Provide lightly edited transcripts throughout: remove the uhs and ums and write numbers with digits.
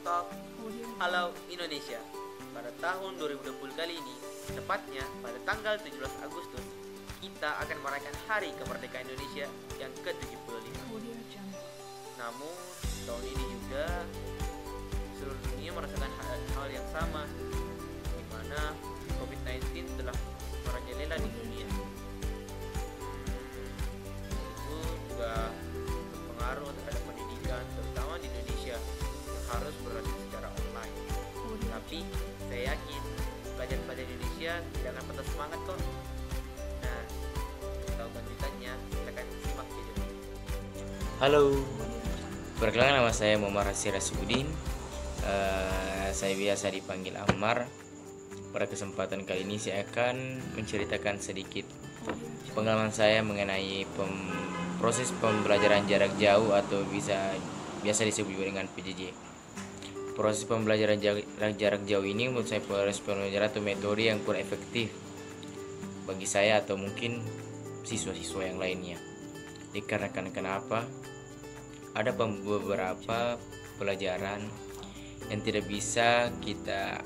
Talk. Halo Indonesia. Pada tahun 2020 kali ini, tepatnya pada tanggal 17 Agustus, kita akan merayakan Hari Kemerdekaan Indonesia yang ke-75. Namun, tahun ini juga seluruh dunia merasakan hal yang sama, di mana COVID-19 telah merajalela di dunia. Itu juga berpengaruh terhadap pendidikan, terutama di Indonesia yang harus berlanjut secara online. Tapi saya yakin pelajar-pelajar Indonesia tidak akan patah semangat kok. Nah, untuk tahu lanjutannya, silakan simak video ini. Halo, perkenalkan nama saya Muhammad Rasir Rasudin. Saya biasa dipanggil Ammar. Pada kesempatan kali ini saya akan menceritakan sedikit pengalaman saya mengenai proses pembelajaran jarak jauh atau biasa disebut juga dengan PJJ. Proses pembelajaran jarak jauh ini menurut saya proses pembelajaran atau metode yang kurang efektif bagi saya atau mungkin siswa-siswa yang lainnya. Dikarenakan kenapa? Ada beberapa pelajaran yang tidak bisa kita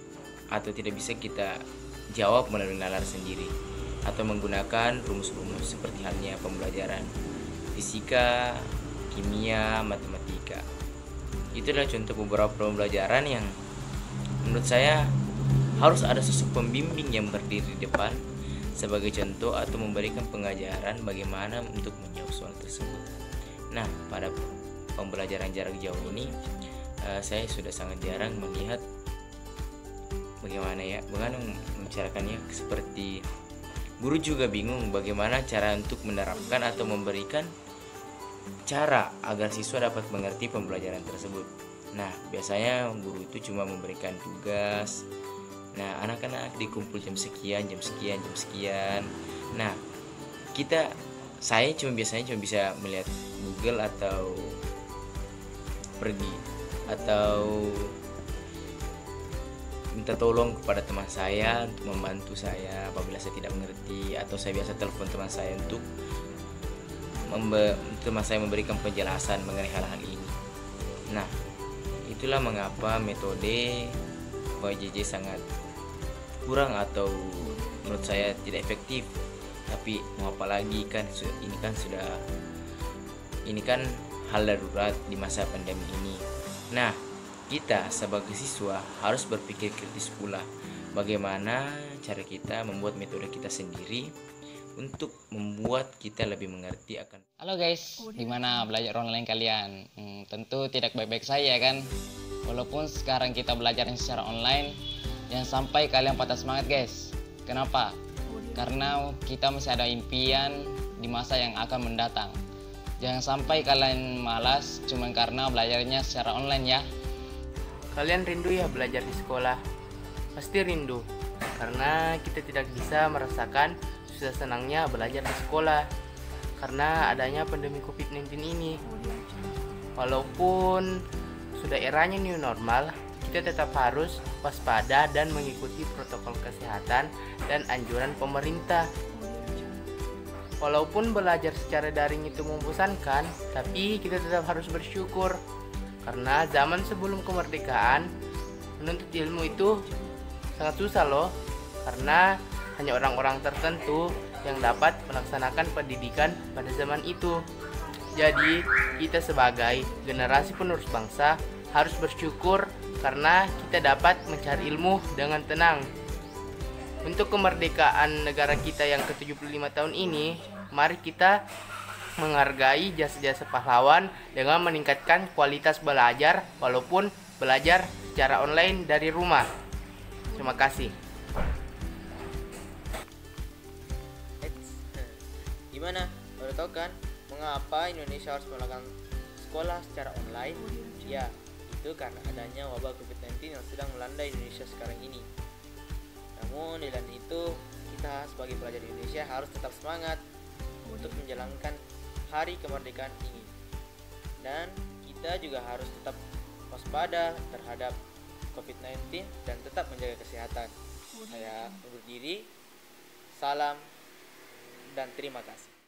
jawab melalui nalar sendiri atau menggunakan rumus-rumus seperti halnya pembelajaran fisika, kimia, matematika. Itu adalah contoh beberapa pembelajaran yang menurut saya harus ada sosok pembimbing yang berdiri di depan sebagai contoh atau memberikan pengajaran bagaimana untuk menjawab soal tersebut. Nah, pada pembelajaran jarak jauh ini saya sudah sangat jarang melihat bagaimana membicarakannya, seperti guru juga bingung bagaimana cara untuk menerapkan atau memberikan cara agar siswa dapat mengerti pembelajaran tersebut. Nah, biasanya guru itu cuma memberikan tugas. Nah, anak-anak dikumpul jam sekian. Nah, saya biasanya cuma bisa melihat Google atau pergi atau minta tolong kepada teman saya untuk membantu saya apabila saya tidak mengerti, atau saya biasa telepon teman saya untuk memberikan penjelasan mengenai hal-hal ini. Nah, itulah mengapa metode PJJ sangat kurang atau menurut saya tidak efektif. Tapi mau apa lagi kan, ini kan hal darurat di masa pandemi ini. Nah, kita sebagai siswa harus berpikir kritis pula bagaimana cara kita membuat metode kita sendiri untuk membuat kita lebih mengerti akan. Halo guys, gimana belajar online kalian? Tentu tidak baik-baik saja kan? Walaupun sekarang kita belajar secara online, jangan sampai kalian patah semangat guys. Kenapa? Karena kita masih ada impian di masa yang akan mendatang. Jangan sampai kalian malas cuma karena belajarnya secara online ya. Kalian rindu ya belajar di sekolah? Pasti rindu, karena kita tidak bisa merasakan susah senangnya belajar di sekolah karena adanya pandemi COVID-19 ini. Walaupun sudah eranya new normal, kita tetap harus waspada dan mengikuti protokol kesehatan dan anjuran pemerintah. Walaupun belajar secara daring itu membosankan, tapi kita tetap harus bersyukur. Karena zaman sebelum kemerdekaan, menuntut ilmu itu sangat susah loh. Karena hanya orang-orang tertentu yang dapat melaksanakan pendidikan pada zaman itu. Jadi, kita sebagai generasi penerus bangsa harus bersyukur karena kita dapat mencari ilmu dengan tenang. Untuk kemerdekaan negara kita yang ke-75 tahun ini, mari kita menghargai jasa-jasa pahlawan dengan meningkatkan kualitas belajar walaupun belajar secara online dari rumah. Terima kasih. Gimana? Udah tahu kan mengapa Indonesia harus melakukan sekolah secara online? Ya, itu karena adanya wabah COVID-19 yang sedang melanda Indonesia sekarang ini. Namun di lain itu, kita sebagai pelajar Indonesia harus tetap semangat untuk menjalankan hari kemerdekaan ini. Dan kita juga harus tetap waspada terhadap COVID-19 dan tetap menjaga kesehatan. Saya undur diri. Salam dan terima kasih.